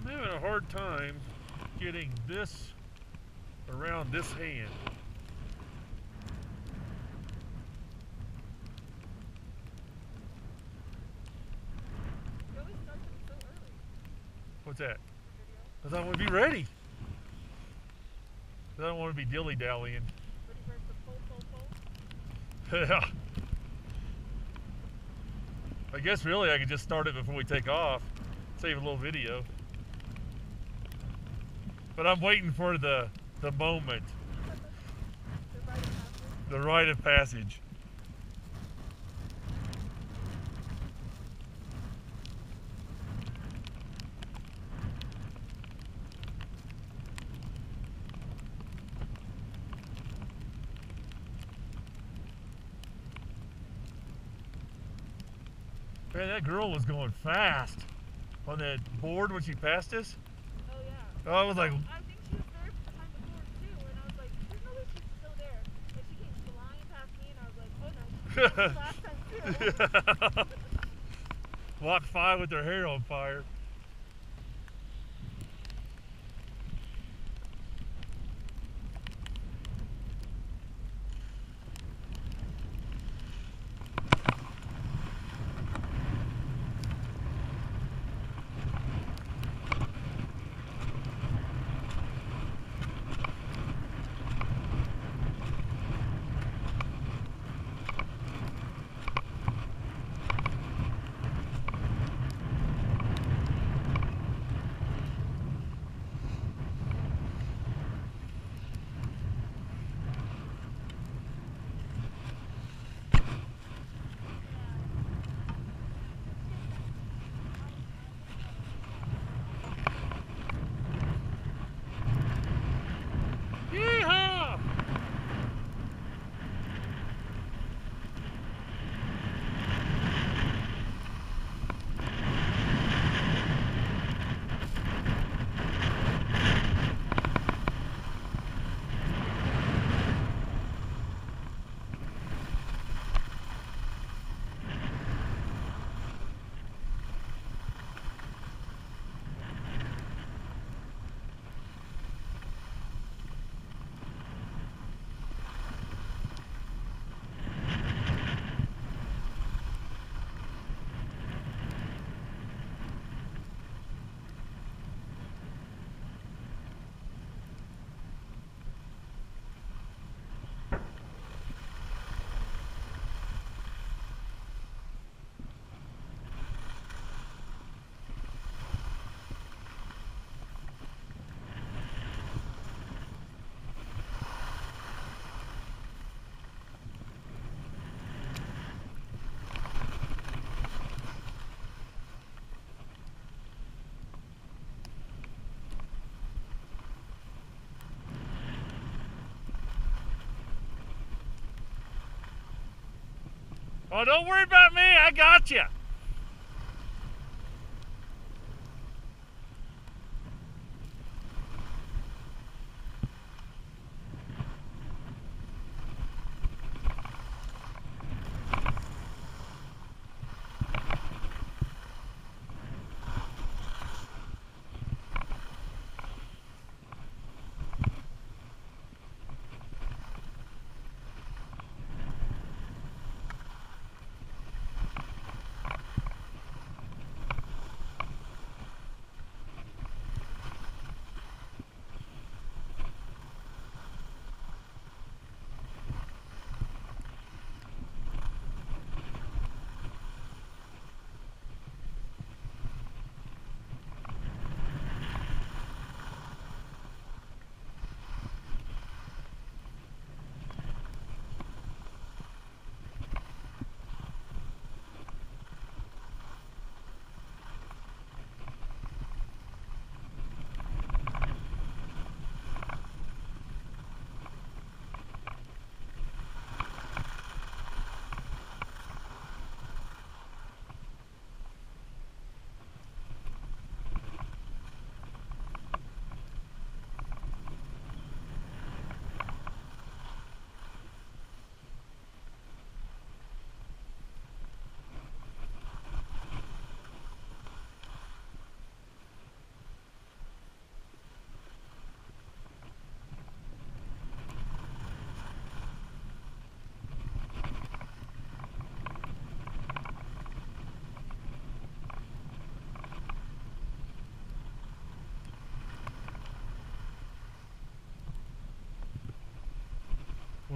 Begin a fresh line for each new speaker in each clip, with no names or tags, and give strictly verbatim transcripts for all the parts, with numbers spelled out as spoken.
I'm having a hard time getting this around this hand.
You always start them so early.
What's that?
Video.
Because I want to be ready. I don't want to be dilly-dallying.
Ready for it to pull, pull, pull?
Yeah. I guess really I could just start it before we take off. Save a little video. But I'm waiting for the the moment.
The rite of passage.
The rite of passage. Man, that girl was going fast on that board when she passed us.
Oh yeah.
Oh, I was like,
I think she was there behind the board too, and I was like, there's no way she's still there. And she came flying past me, and I was like, oh no, she did this last time too.
Lot five with their hair on fire. Yeehaw! Oh, don't worry about me. I got you.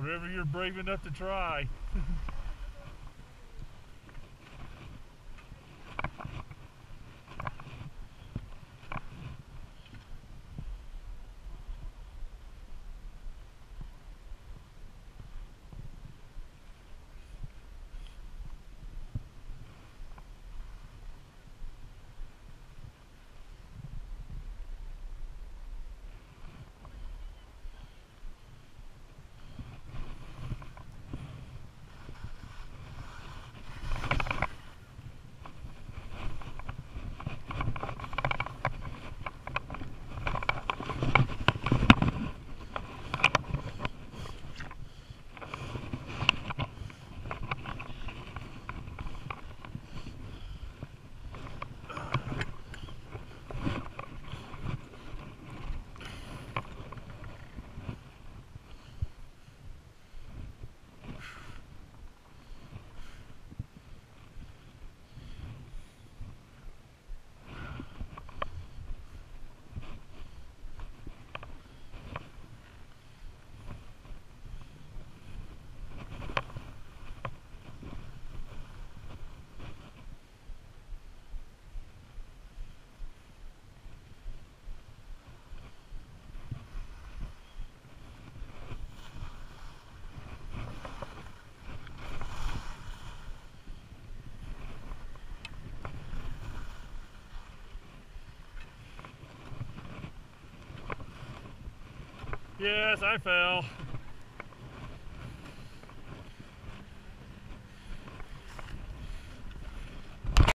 Whatever you're brave enough to try. Yes, I fell.